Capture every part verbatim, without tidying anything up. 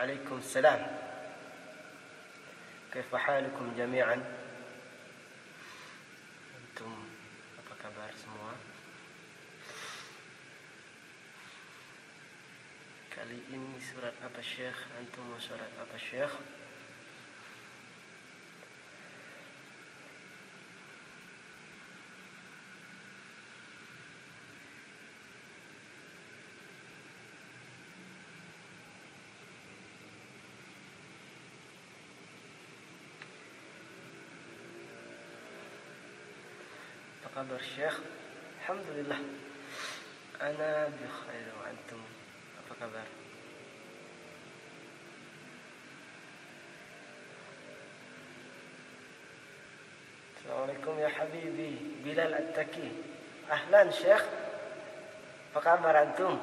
Waalaikumsalam. Kaifa halukum jami'an? Antum apa kabar semua? Kali ini surat apa Syekh? Antum mau surat apa Syekh? Apa kabar Syekh? Alhamdulillah. Ana bi khair wa antum. Apa kabar? Assalamualaikum ya habibi Bilal At-Taki. Ahlan Syekh. Apa kabar antum?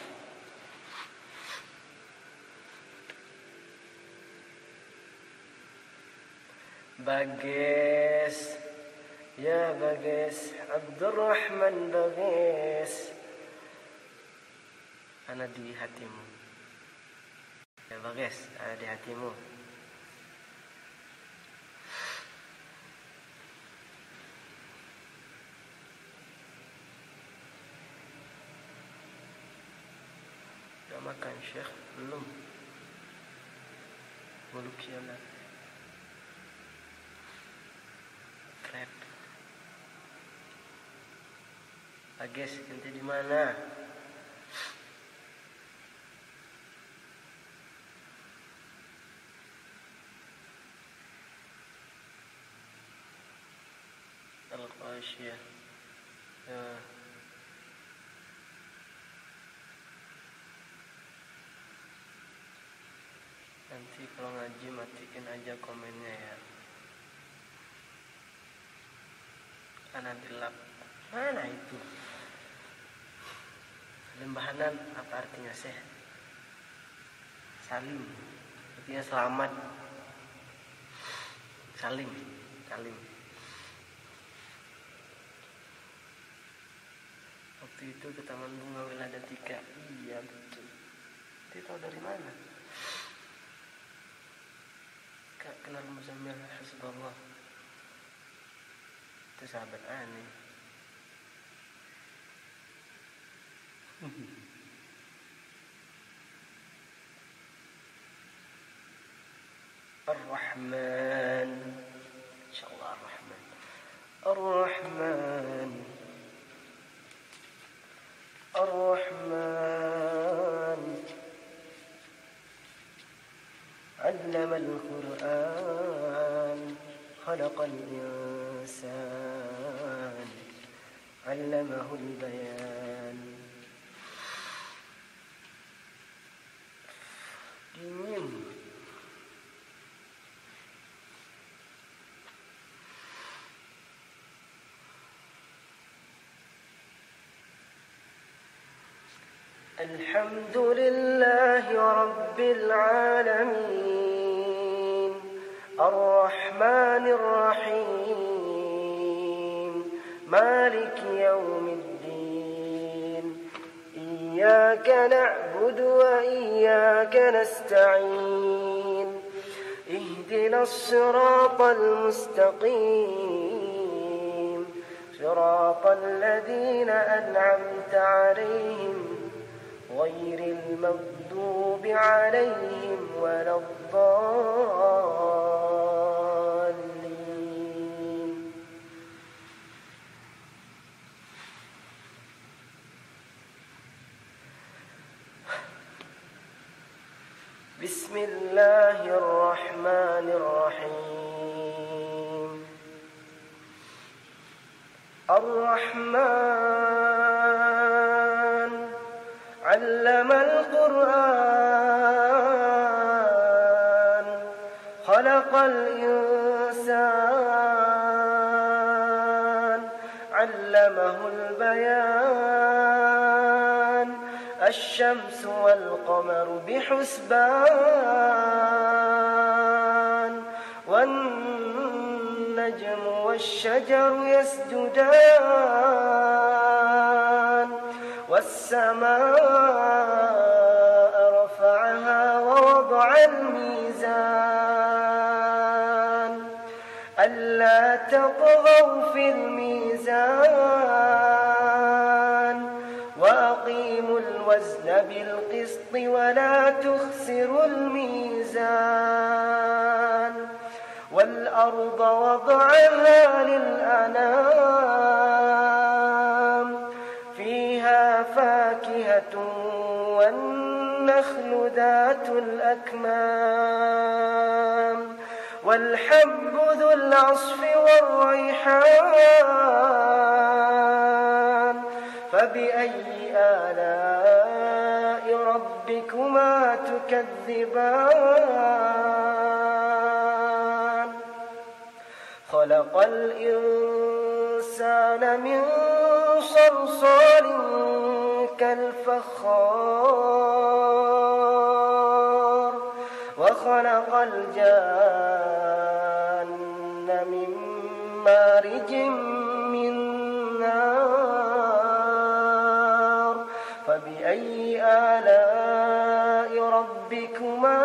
Bages. Ya Bages, Abdurrahman Bages. Ana di hatimu. Ya Bages, ana di hatimu. Udah makan Syekh? Belum. Mulukiana. Krep. Bages, ente di mana? Al-Qasyiyah. Ya. Nanti kalau ngaji matiin aja komennya ya. Ana dilap. Mana itu? Lembahanan apa artinya sih? Salim. Artinya selamat. Salim. Salim. Waktu itu ke Taman Bunga Wiladatika. Iya betul. Itu tahu dari mana? Kak kenal Muzammil Hasbullah. Itu sahabat aneh. Ar-Rahman. Insyaallah Ar-Rahman. Ar-Rahman. Ar-Rahman. 'allama al-Qur'an. Khalaqal insan. 'allamahu al-bayan. Dingin. Alhamdulillahi Rabbil Alamin. Ar-Rahmanir Rahim. Maliki Yawmiddin. Iyyaka na'budu wa iyyaka nasta'in. Ihdinas siratal mustaqim. Siratal ladzina an'amta 'alaihim ghairil maghdubi 'alaihim waladdallin. Bismillahirrahmanirrahim. Ar-Rahman 'allamal Qur'an. Khalaqal insan. 'allamahul bayan. الشمس والقمر بحسبان. والنجم والشجر يسجدان. والسماء رفعها ووضع الميزان ألا تطغوا في الميزان وأقيموا الوزن بالقسط ولا تخسروا الميزان والأرض وضعها للأنام فيها فاكهة والنخل ذات الأكمام والحب ذو العصف والريحان فبأي آلاء ربكما تكذبان خلق الإنسان من صلصال كالفخار وخلق الجان من مارج من نار فبأي آلاء ربكما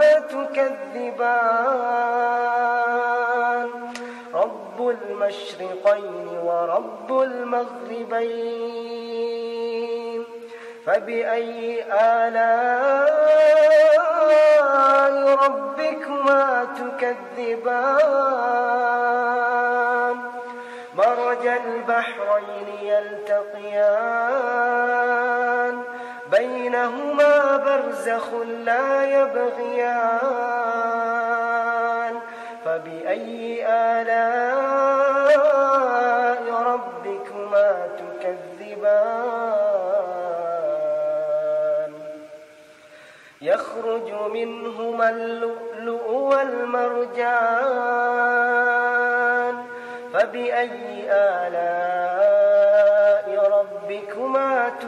تكذبان رب المشرقين ورب المغربين فبأي آلاء ربكما تكذبان مرج البحرين يلتقيان بينهما برزخ لا يبغيان فبأي آلاء ربكما تكذبان يخرج منهما اللؤلؤ والمرجان فبأي آلاء ربكما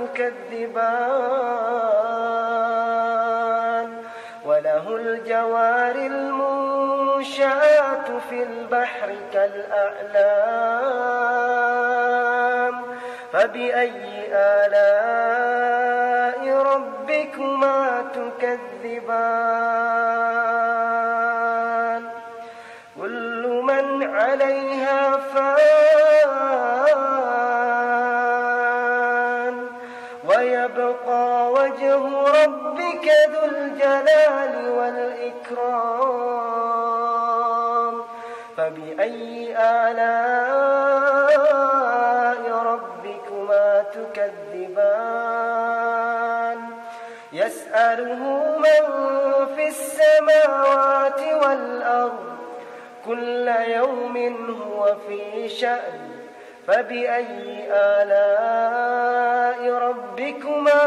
تكذبان وله الجوار المنشآت في البحر كالأعلام فبأي آلاء ربكما تكذبان كل من عليها فان ويبقى وجه ربك ذو الجلال والإكرام فبأي آلاء ربكما تكذبان يسأله من في السماوات والأرض كل يوم هو في شأن فبأي آلاء ربكما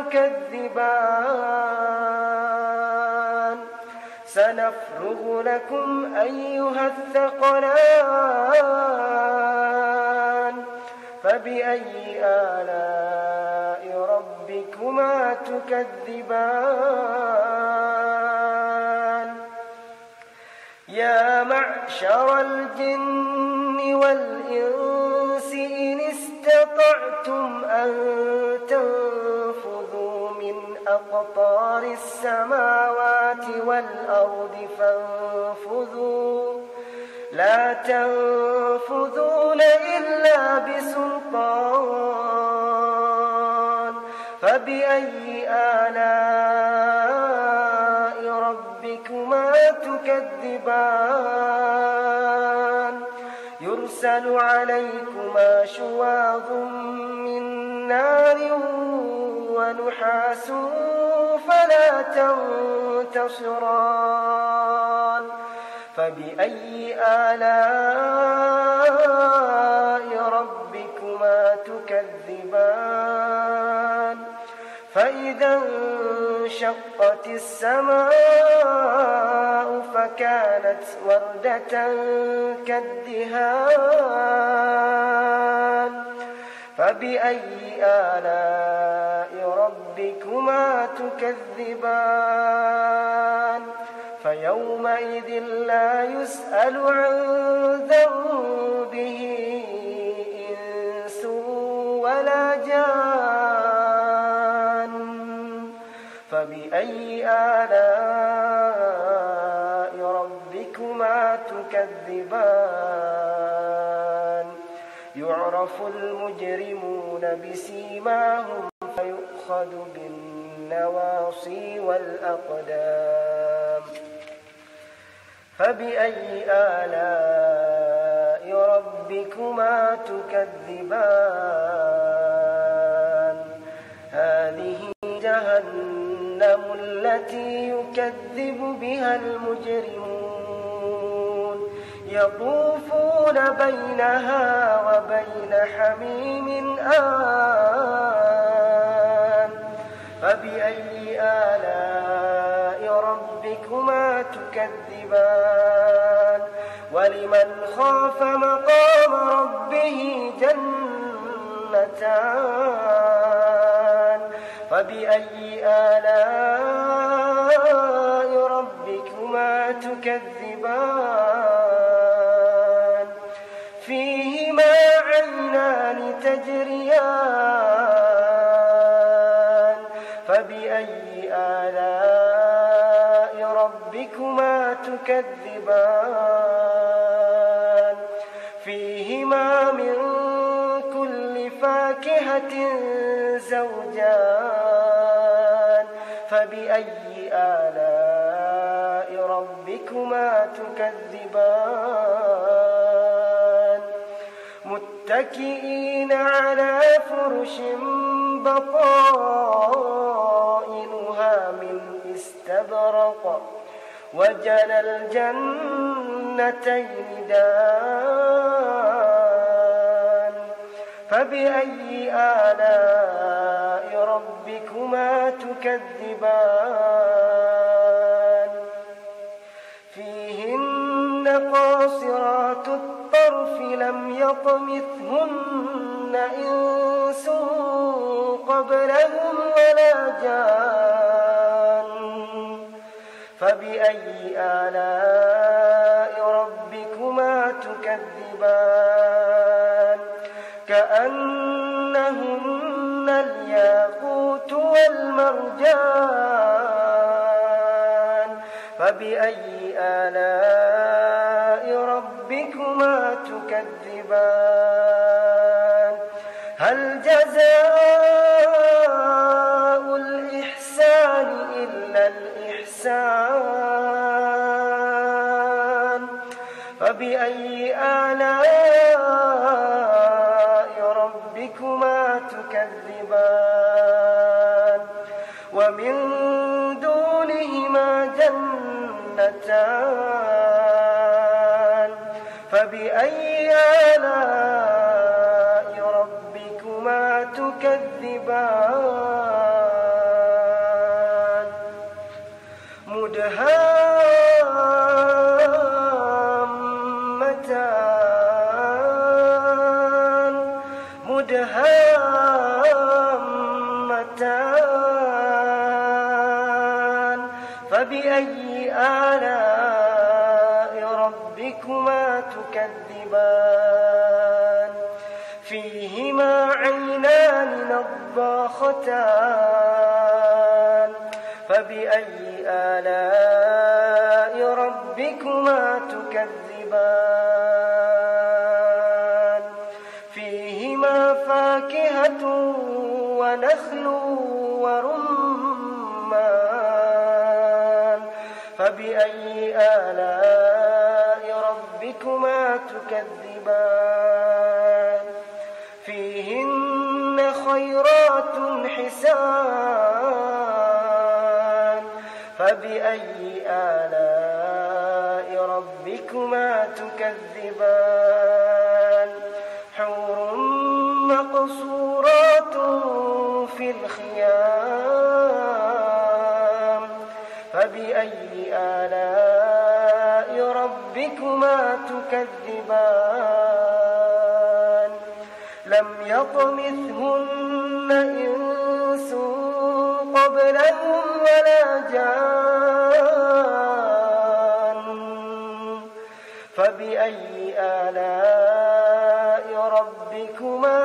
تكذبان سنفرغ لكم أيها الثقلان فبأي آلاء ربكما تكذبان يا معشر الجن والإنس إن استطعتم أن تنفذوا من أقطار السماوات والأرض فانفذوا لا تنفذون إلا بسلطان فبأي آلاء ربكما تكذبان يرسل عليكما شواظ من نار ونحاس فلا تنتصران فبأي آلاء ربكما تكذبان فإذا انشقت السماء فكانت وردة كالدهان فبأي آلاء ربكما تكذبان فيومئذ لا يسأل عن ذنبه إنس ولا جان فبأي آلاء تكذبان يعرف المجرمون بسيماهم فيؤخذ بالنواصي والأقدام فبأي آلاء ربكما تكذبان هذه جهنم التي يكذب بها المجرمون يطوفون بينها وبين حميم آن فبأي آلاء ربكما تكذبان ولمن خاف مقام ربه جنتان فبأي آلاء ربكما تكذبان فيهما عينان تجريان فبأي آلاء ربكما تكذبان فيهما من كل فاكهة زوجان فبأي آلاء ربكما تكذبان متكئين على فرش بطائنها من استبرق وجنى الجنتين دان فبأي آلاء ربكما تكذبان فيهن قاصرات الطرف لم يطمثهن إنس قبلهم ولا جان فبأي آلاء ربكما تكذبان كأنهن الياقوت والمرجان فبأي آلاء ربكما تكذبان هل جزاء الإحسان إلا الإحسان فبأي آلاء ربكما تكذبان ومن دونهما جنتان فبأي آلاء ربكما تكذبان مدهامتان مدهامتان فبأي آلاء ربكما تكذبان فيهما عينان نضاختان فبأي آلاء ربكما تكذبان فيهما فاكهة ونخل ورمان فبأي آلاء ربكما تكذبان فيهن خيرات حسان فبأي آلاء ربكما تكذبان حور مقصورات في الخيام فبأي آلاء ربكما تكذبان لم يطمثهن إنس قبلهم ولا جان فبأي آلاء ربكما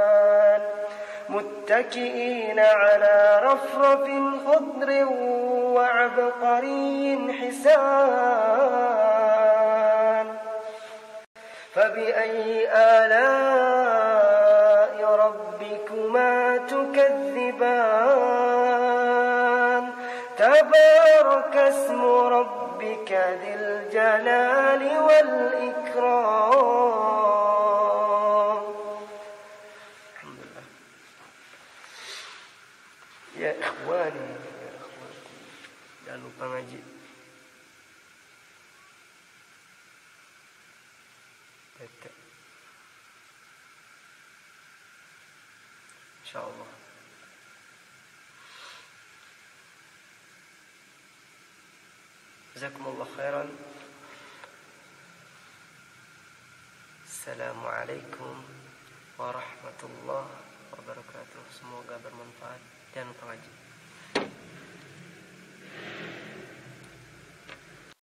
تكذبان متكئين على رفرف خضر وعبقري حسان فبأي آلاء ربكما تكذبان تبارك اسم ربك ذي الجلال والإكرام. الحمد لله. يا إخواني يا إخواني jangan lupa ngaji. Tete. Insyaallah. Jazakumullah khairan. Assalamualaikum warahmatullahi wabarakatuh. Semoga bermanfaat dan pengaji.